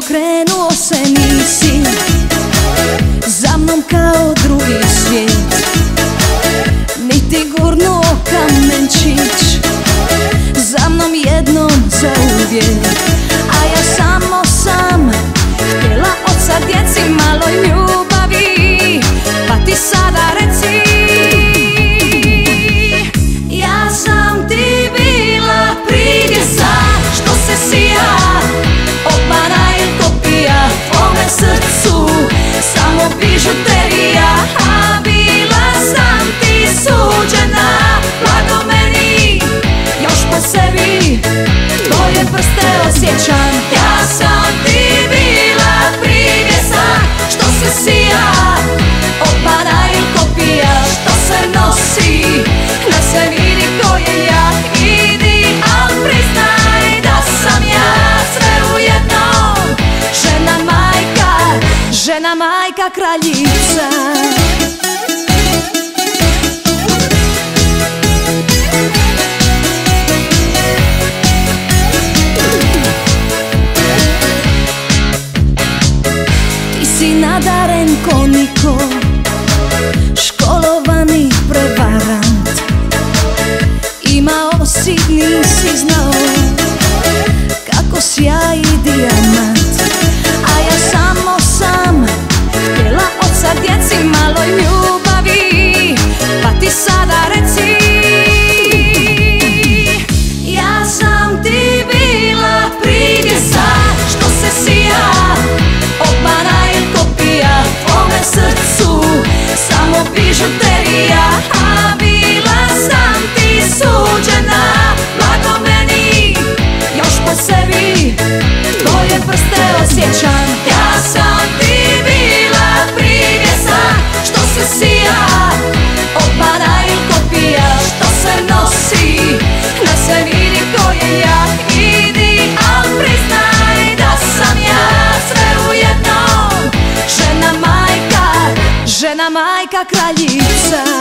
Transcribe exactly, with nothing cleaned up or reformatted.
okrenuo se nisi za mnom kao drugi svijet, niti gurnuo kamenčić za mnom jednom zauvijek. A ja samo sam htjela od sad djeci maloj ljubavi, pa ti sada reci, ja sam ti bila privjesa što se sija, obmana ili kopija tvome srcu, samo bižuterija, a bila sam ti suđena. Blago meni, još po sebi tvoje prste osjećam. Ja sam ti bila privjesa što se sija, obmana ili kopija što se nosi, da se vidi ko je ja. Idi, al priznaj da sam ja sve ujedno, žena majka, žena majka kraljica. Ti si nadaren ko niko, školovani prevarant, imao si, nisi znao kako sjaji dijamant. A ja samo sam htjela od sad djeci maloj ljubavi, pa ti sada reci, ja sam ti bila privjesa što se sija, obmana ili kopija tvome srcu, samo bižuterija, a bila sam ti suđena. Blago meni, još po sebi tvoje prste osjećam. Ja sam ti bila privjesa što se sija, obmana ili kopija što se nosi, da se vidi ko je ja. Idi, al priznaj da sam ja sve ujedno, žena majka, žena majka kraljica.